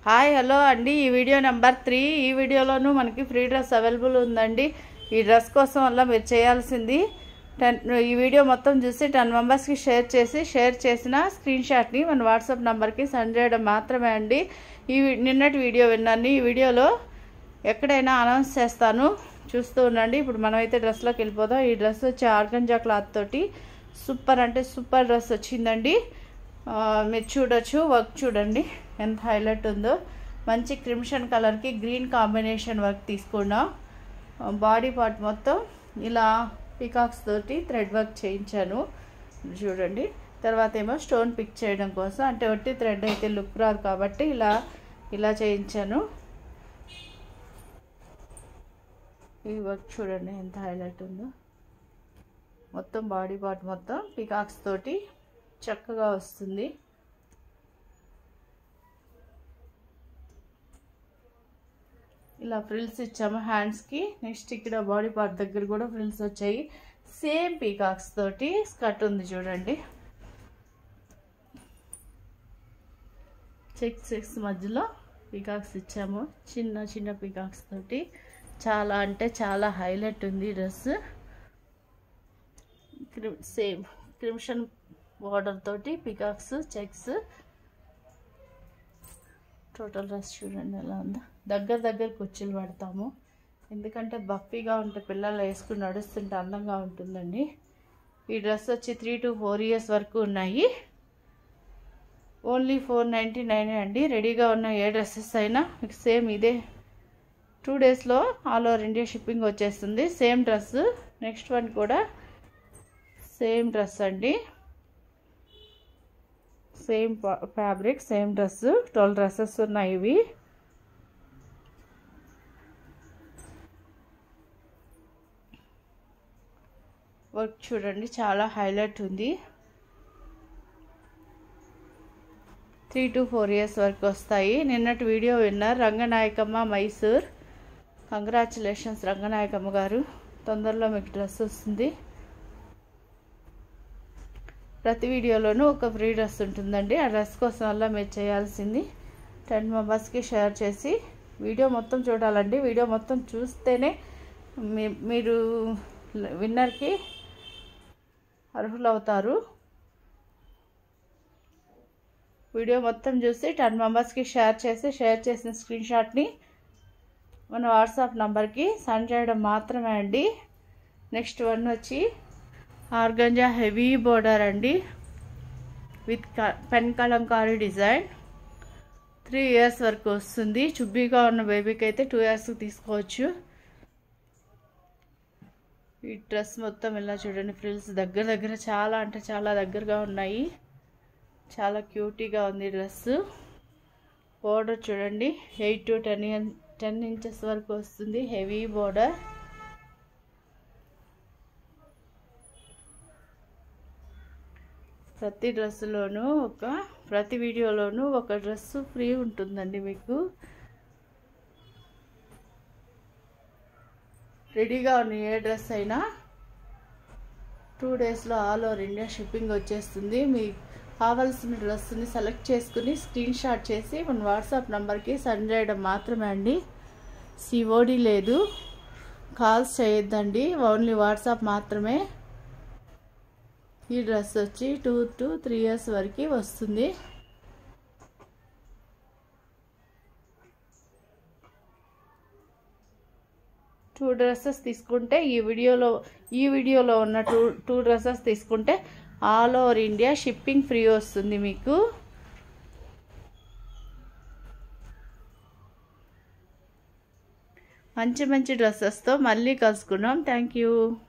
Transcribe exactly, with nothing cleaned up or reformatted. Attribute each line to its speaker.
Speaker 1: Hi hello అండి, ఈ video number three. ఈ వీడియోలోనూ మనకి ఫ్రీ డ్రెస్ అవైలబుల్ ఉందండి. ఈ డ్రెస్ కోసం వల్ల మీరు చేయాల్సింది టెన్ ఈ వీడియో మొత్తం చూసి టెన్ మెంబర్స్కి షేర్ చేసి షేర్ చేసిన స్క్రీన్ షాట్ని మన వాట్సాప్ నెంబర్కి సెండ్ చేయడం మాత్రమే అండి. ఈ నిన్నటి వీడియో విన్నాను. ఈ వీడియోలో ఎక్కడైనా అనౌన్స్ చేస్తాను, చూస్తూ ఉండండి. ఇప్పుడు మనమైతే డ్రెస్లోకి వెళ్ళిపోదాం. ఈ డ్రెస్ వచ్చి ఆర్గంజా క్లాత్ తోటి సూపర్ అంటే సూపర్ డ్రెస్ వచ్చిందండి. మీరు చూడొచ్చు, వర్క్ చూడండి ఎంత హైలైట్ ఉందో. మంచి క్రిమ్షన్ కలర్కి గ్రీన్ కాంబినేషన్ వర్క్ తీసుకున్నాం. బాడీ పార్ట్ మొత్తం ఇలా పికాక్స్ తోటి థ్రెడ్ వర్క్ చేయించాను చూడండి. తర్వాత ఏమో స్టోన్ పిక్ చేయడం కోసం, అంటే ఒట్టి థ్రెడ్ అయితే లుక్ రాదు కాబట్టి ఇలా ఇలా చేయించాను. ఈ వర్క్ చూడండి ఎంత హైలైట్ ఉందో. మొత్తం బాడీ పార్ట్ మొత్తం పికాక్స్ తోటి చక్కగా వస్తుంది. ఇలా ఫ్రిల్స్ ఇచ్చాము హ్యాండ్స్కి. నెక్స్ట్ ఇక్కడ బాడీ పార్ట్ దగ్గర కూడా ఫ్రిల్స్ వచ్చాయి. సేమ్ పీకాక్స్ తోటి స్కర్ట్ ఉంది చూడండి. చెక్స్ చెక్స్ మధ్యలో పీకాక్స్ ఇచ్చాము, చిన్న చిన్న పీకాక్స్ తోటి. చాలా అంటే చాలా హైలైట్ ఉంది డ్రెస్. సేమ్ క్రిమ్షన్ బార్డర్ తోటి పికాక్స్ చెక్స్. టోటల్ డ్రెస్ చూడండి ఎలా ఉందో. దగ్గర దగ్గర కుర్చీలు పెడతాము, ఎందుకంటే బఫీగా ఉంటే పిల్లలు వేసుకుని నడుస్తుంటే అందంగా ఉంటుందండి. ఈ డ్రెస్ వచ్చి త్రీ టు ఫోర్ ఇయర్స్ వరకు ఉన్నాయి. ఓన్లీ ఫోర్ నైంటీ నైన్ అండి. రెడీగా ఉన్న ఏ డ్రెస్సెస్ అయినా మీకు సేమ్ ఇదే టూ డేస్లో ఆల్ ఓవర్ ఇండియా షిప్పింగ్ వచ్చేస్తుంది. Same dress. నెక్స్ట్ వన్ కూడా సేమ్ డ్రెస్ అండి, same fabric, same dress. Twelve dresses ఉన్నాయి ఇవి. వర్క్ చూడండి చాలా హైలైట్ ఉంది. త్రీ టు ఫోర్ ఇయర్స్ వరకు వస్తాయి. నిన్నటి video winner Ranganayakamma Mysore. Congratulations Ranganayakamma garu, తొందరలో మీకు డ్రెస్ వస్తుంది. ప్రతి వీడియోలోనూ ఒక ఫ్రీ డ్రెస్ ఉంటుందండి. ఆ డ్రెస్ కోసం వల్ల మీరు చేయాల్సింది టెన్ మెంబర్స్కి షేర్ చేసి వీడియో మొత్తం చూడాలండి. వీడియో మొత్తం చూస్తేనే మీరు విన్నర్కి అర్హులవుతారు. వీడియో మొత్తం చూసి టెన్ మెంబర్స్కి షేర్ చేసి షేర్ చేసిన స్క్రీన్ షాట్ని మన వాట్సాప్ నంబర్కి సెండ్ చేయడం మాత్రమే అండి. నెక్స్ట్ వన్ వచ్చి ఆర్గంజా హెవీ బోర్డర్ అండి, with pen kalamkari design. Three years వరకు వస్తుంది. చుబ్బీగా ఉన్న బేబీకి అయితే టూ ఇయర్స్కి తీసుకోవచ్చు. ఈ డ్రెస్ మొత్తం ఇలా చూడండి. ఫ్రిల్స్ దగ్గర దగ్గర చాలా అంటే చాలా దగ్గరగా ఉన్నాయి. చాలా క్యూటీగా ఉంది డ్రెస్. బోర్డర్ చూడండి eight to ten ten inches వరకు వస్తుంది. Heavy border. ప్రతి డ్రెస్సులోనూ ఒక ప్రతి వీడియోలోనూ ఒక డ్రెస్ ఫ్రీ ఉంటుందండి మీకు. రెడీగా ఉన్న ఏ డ్రెస్ అయినా టూ డేస్లో ఆల్ ఓవర్ ఇండియా షిప్పింగ్ వచ్చేస్తుంది. మీకు కావాల్సిన డ్రెస్ని సెలెక్ట్ చేసుకుని స్క్రీన్ షాట్ చేసి మన వాట్సాప్ నెంబర్కి సెండ్ చేయడం మాత్రమే అండి. సిఓడి లేదు, కాల్స్ చేయొద్దండి, ఓన్లీ వాట్సాప్ మాత్రమే. ఈ డ్రెస్ వచ్చి టూ టు త్రీ ఇయర్స్ వరకు వస్తుంది. టూ డ్రెస్సెస్ తీసుకుంటే ఈ వీడియోలో ఈ వీడియోలో ఉన్న టూ టూ డ్రెస్సెస్ తీసుకుంటే all over India shipping free వస్తుంది మీకు. మంచి మంచి డ్రెస్సెస్తో మళ్ళీ కలుసుకున్నాం. Thank you.